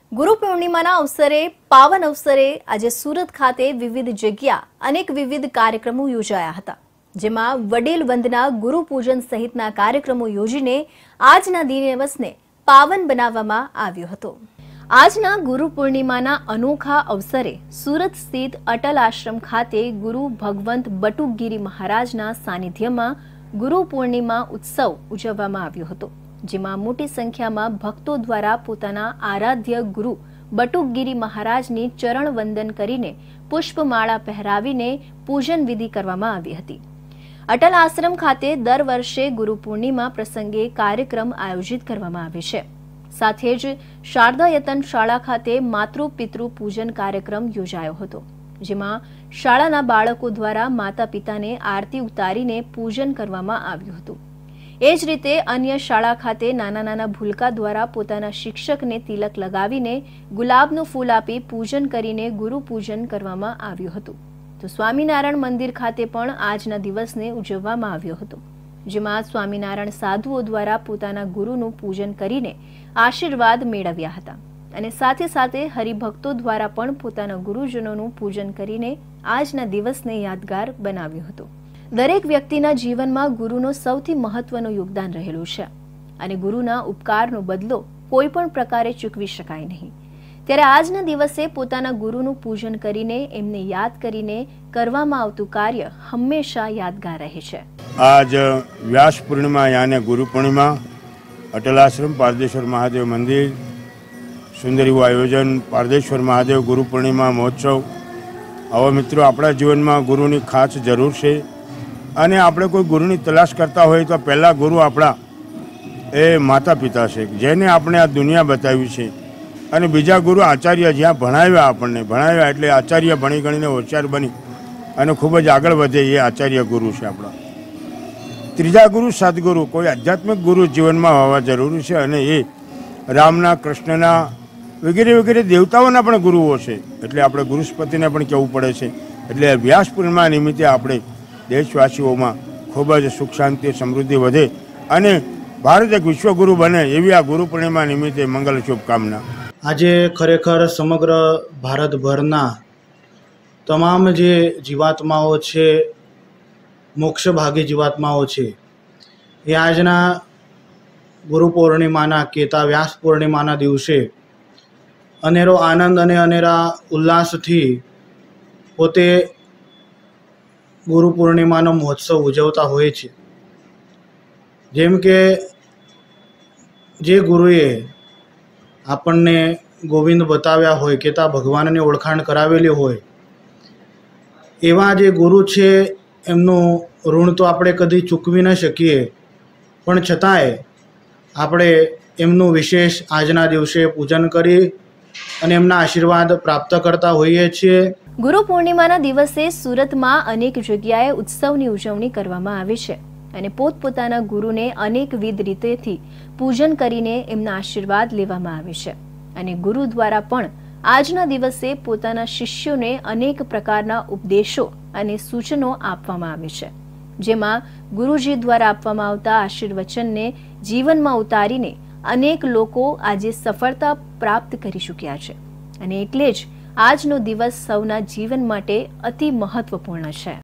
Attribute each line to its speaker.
Speaker 1: ગુરુ પૂર્ણિમાના અવસરે પાવન અવસરે આજે સુરત ખાતે વિવિધ જગ્યા અનેક વિવિધ કાર્યક્રમો યોજાયા હતા, જેમાં વડીલ વંદના ગુરુ પૂજન સહિતના કાર્યક્રમો યોજીને આજના દિવસને પાવન બનાવવામાં આવ્યો હતો। આજના ગુરુ પૂર્ણિમાના અનોખા અવસરે સુરત સ્થિત અટલ આશ્રમ ખાતે ગુરુ ભગવંત બટુકગીરી મહારાજના સાનિધ્યમાં ગુરુ પૂર્ણિમા ઉત્સવ ઉજવવામાં આવ્યો હતો, જેમાં મોટી સંખ્યામાં ભક્તો દ્વારા પોતાના આરાધ્ય ગુરુ બટુકગીરી મહારાજની ચરણ વંદન કરીને પુષ્પમાળા પહેરાવીને પૂજન વિધિ કરવામાં આવી હતી। અટલ આશ્રમ ખાતે દર વર્ષે ગુરુ પૂર્ણિમા પ્રસંગે કાર્યક્રમ આયોજિત કરવામાં આવે છે। સાથે જ શારદા યતન શાળા ખાતે માતૃ પિતૃ પૂજન કાર્યક્રમ યોજાયો હતો, જેમાં શાળાના બાળકો દ્વારા માતા પિતાને આરતી ઉતારીને પૂજન કરવામાં આવ્યું હતું। એ જ રીતે અન્ય શાળા ખાતે નાના નાના ભૂલકા દ્વારા પોતાના શિક્ષકને તિલક લગાવીને ગુલાબનું ફૂલ આપી પૂજન કરીને ગુરુ પૂજન કરવામાં આવ્યું હતું। તો સ્વામિનારાયણ મંદિર ખાતે પણ આજના દિવસને ઉજવવામાં આવ્યો હતો, જેમાં સ્વામિનારાયણ સાધુઓ દ્વારા પોતાના ગુરુનું પૂજન કરીને આશીર્વાદ મેળવ્યા હતા અને સાથે સાથે હરિભક્તો દ્વારા પણ પોતાના ગુરુજનોનું પૂજન કરીને આજના દિવસને યાદગાર બનાવ્યો હતો। દરેક વ્યક્તિના જીવનમાં ગુરુનો સૌથી મહત્વનું યોગદાન રહેલું છે અને ગુરુના ઉપકારનો બદલો કોઈ પણ પ્રકારે ચૂકવી શકાય નહીં। ત્યારે આજના દિવસે પોતાના ગુરુનું પૂજન કરીને એમને યાદ કરીને કરવામાં આવતું કાર્ય હંમેશા યાદગાર રહે છે।
Speaker 2: आज व्यास पूर्णिमा यानी गुरु पूर्णिमा अटल आश्रम पारदेश्वर महादेव मंदिर सुंदर एवं आयोजन पारदेश्वर महादेव गुरु पूर्णिमा महोत्सव। आवा मित्रों अपना जीवन में गुरु की खास जरूर है અને આપણે કોઈ ગુરુની તલાશ કરતા હોય તો પહેલાં ગુરુ આપણા એ માતા પિતા છે, જેને આપણે આ દુનિયા બતાવી છે, અને બીજા ગુરુ આચાર્ય જ્યાં ભણાવ્યા એટલે આચાર્ય ભણી ગણીને હોશિયાર બની અને ખૂબ જ આગળ વધે એ આચાર્ય ગુરુ છે આપણા। ત્રીજા ગુરુ સદગુરુ કોઈ આધ્યાત્મિક ગુરુ જીવનમાં હોવા જરૂરી છે, અને એ રામના કૃષ્ણના વગેરે વગેરે દેવતાઓના પણ ગુરુઓ છે, એટલે આપણે ગુરુસ્પતિને પણ કહેવું પડે છે। એટલે વ્યાસ પૂર્ણિમા નિમિત્તે આપણે દેશવાસીઓમાં ખૂબ જ સુખ શાંતિ સમૃદ્ધિ વધે અને ભારત એક વિશ્વગુરુ બને એવી આ ગુરુ પૂર્ણિમા નિમિત્તે મંગલ શુભકામના।
Speaker 3: આજે ખરેખર સમગ્ર ભારતભરના તમામ જે જીવાત્માઓ છે, મોક્ષભાગી જીવાત્માઓ છે, એ આજના ગુરુ પૂર્ણિમાના કહેતા વ્યાસ પૂર્ણિમાના દિવસે અનેરો આનંદ અને અનેરા ઉલ્લાસથી પોતે ગુરુ પૂર્ણિમાનો મહોત્સવ ઉજવતા હોય છે। જેમ કે જે ગુરુએ આપણને ગોવિંદ બતાવ્યા હોય, કહેતા ભગવાનની ઓળખાણ કરાવેલી હોય, એવા જે ગુરુ છે એમનું ઋણ તો આપણે કદી ચૂકવી ન શકીએ, પણ છતાંય આપણે એમનું વિશેષ આજના દિવસે પૂજન કરી અને એમના આશીર્વાદ પ્રાપ્ત કરતા હોઈએ છીએ।
Speaker 1: ગુરુ પૂર્ણિમાના દિવસે સુરતમાં અનેક જગ્યાએ ઉત્સવની ઉજવણી કરવામાં આવે છે અને પોતપોતાના ગુરુને અનેકવિધ રીતેથી પૂજન કરીને એમના આશીર્વાદ લેવામાં આવે છે અને ગુરુ દ્વારા પણ આજના દિવસે પોતાના શિષ્યોને અનેક પ્રકારના ઉપદેશો અને સૂચનો આપવામાં આવે છે, જેમાં ગુરુજી દ્વારા આપવામાં આવતા આશીર્વચનને જીવનમાં ઉતારીને અનેક લોકો આજે સફળતા પ્રાપ્ત કરી ચૂક્યા છે અને એટલે જ આજનો દિવસ સૌના જીવન માટે અતિ મહત્વપૂર્ણ છે।